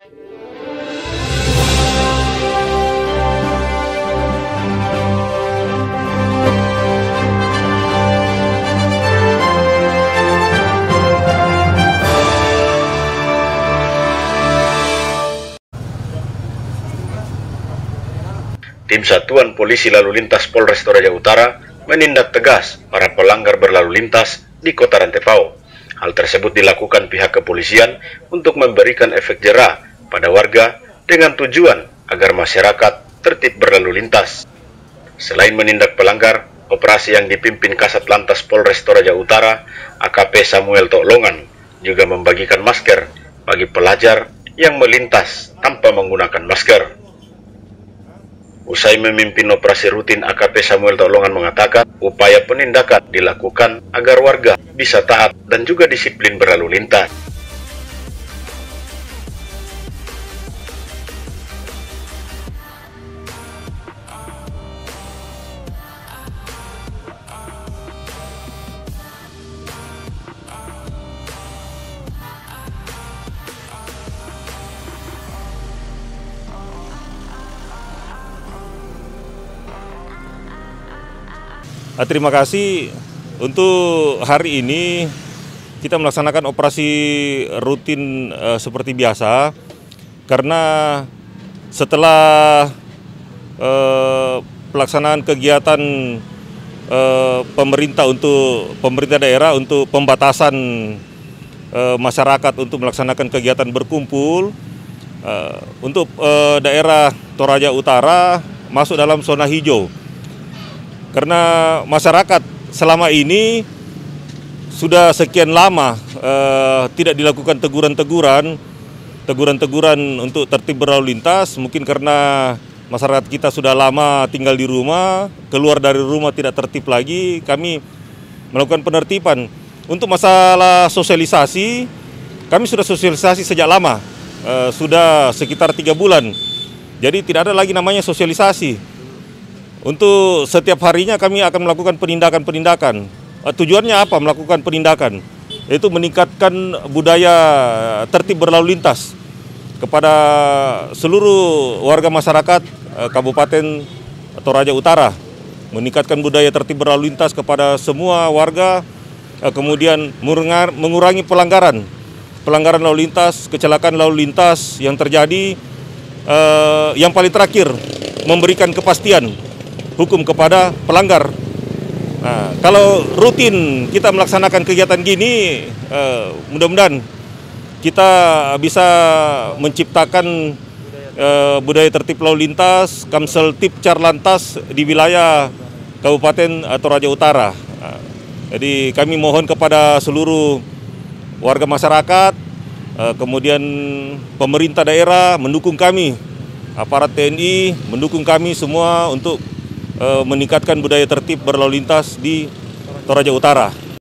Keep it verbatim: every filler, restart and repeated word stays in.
Tim Satuan Polisi Lalu Lintas Polres Toraja Utara menindak tegas para pelanggar berlalu lintas di Kota Rantepao. Hal tersebut dilakukan pihak kepolisian untuk memberikan efek jera pada warga dengan tujuan agar masyarakat tertib berlalu lintas. Selain menindak pelanggar, operasi yang dipimpin Kasat Lantas Polres Toraja Utara, A K P Samuel Toklongan, juga membagikan masker bagi pelajar yang melintas tanpa menggunakan masker. Usai memimpin operasi rutin, A K P Samuel Toklongan mengatakan upaya penindakan dilakukan agar warga bisa taat dan juga disiplin berlalu lintas. Terima kasih. Untuk hari ini kita melaksanakan operasi rutin uh, seperti biasa, karena setelah uh, pelaksanaan kegiatan uh, pemerintah untuk pemerintah daerah untuk pembatasan uh, masyarakat untuk melaksanakan kegiatan berkumpul, uh, untuk uh, daerah Toraja Utara masuk dalam zona hijau. Karena masyarakat selama ini sudah sekian lama eh, tidak dilakukan teguran-teguran, teguran-teguran untuk tertib berlalu lintas, mungkin karena masyarakat kita sudah lama tinggal di rumah, keluar dari rumah tidak tertib lagi, kami melakukan penertiban. Untuk masalah sosialisasi, kami sudah sosialisasi sejak lama, eh, sudah sekitar tiga bulan, jadi tidak ada lagi namanya sosialisasi. Untuk setiap harinya kami akan melakukan penindakan-penindakan. Tujuannya apa melakukan penindakan? Yaitu meningkatkan budaya tertib berlalu lintas kepada seluruh warga masyarakat Kabupaten Toraja Utara. Meningkatkan budaya tertib berlalu lintas kepada semua warga, kemudian mengurangi pelanggaran. Pelanggaran lalu lintas, kecelakaan lalu lintas yang terjadi. Yang paling terakhir, memberikan kepastian hukum kepada pelanggar. Nah, kalau rutin kita melaksanakan kegiatan gini, eh, mudah-mudahan kita bisa menciptakan eh, budaya tertib lalu lintas, Kamseltib Carlantas di wilayah Kabupaten Toraja Utara. Nah, jadi kami mohon kepada seluruh warga masyarakat, eh, kemudian pemerintah daerah mendukung kami, aparat T N I mendukung kami semua untuk meningkatkan budaya tertib berlalu lintas di Toraja Utara.